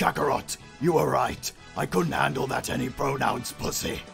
Kakarot, you were right. I couldn't handle that any pronouns, pussy.